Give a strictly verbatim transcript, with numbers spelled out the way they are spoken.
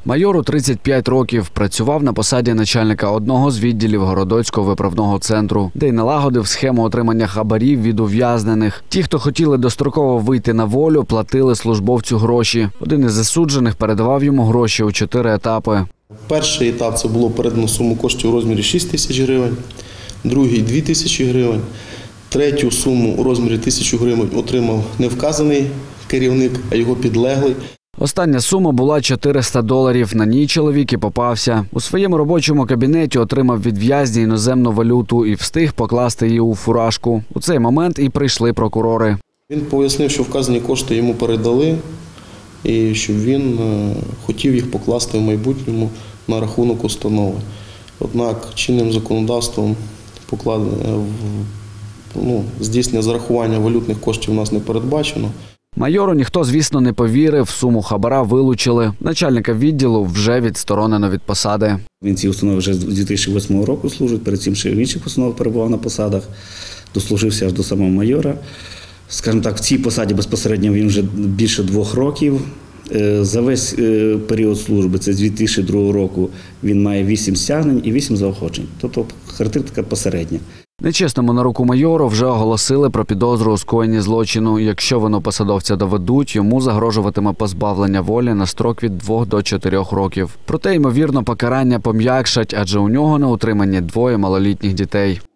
Майору тридцять п'ять років. Працював на посаді начальника одного з відділів Городоцького виправного центру, де й налагодив схему отримання хабарів від ув'язнених. Ті, хто хотіли достроково вийти на волю, платили службовцю гроші. Один із засуджених передавав йому гроші у чотири етапи. Перший етап – це було передано суму коштів у розмірі шість тисяч гривень, другий – дві тисячі гривень, третю суму у розмірі тисячу гривень отримав не вказаний керівник, а його підлеглий. Остання сума була чотириста доларів. На ній чоловік і попався. У своєму робочому кабінеті отримав від в'язня іноземну валюту і встиг покласти її у фуражку. У цей момент і прийшли прокурори. Він пояснив, що вказані кошти йому передали і щоб він хотів їх покласти в майбутньому на рахунок установи. Однак чинним законодавством ну, здійснення зарахування валютних коштів у нас не передбачено. Майору ніхто, звісно, не повірив, суму хабара вилучили. Начальника відділу вже відсторонено від посади. Він цій установі вже з дві тисячі восьмого року служить, перед цим ще в інших установах перебував на посадах, дослужився аж до самого майора. Скажімо так, в цій посаді безпосередньо він вже більше двох років. За весь період служби, це з дві тисячі другого року, він має вісім стягнень і вісім заохочень. Тобто характеристика посередня. Нечесному на руку майору вже оголосили про підозру у скоєнні злочину. Якщо вину посадовця доведуть, йому загрожуватиме позбавлення волі на строк від двох до чотирьох років. Проте, ймовірно, покарання пом'якшать, адже у нього на утриманні двоє малолітніх дітей.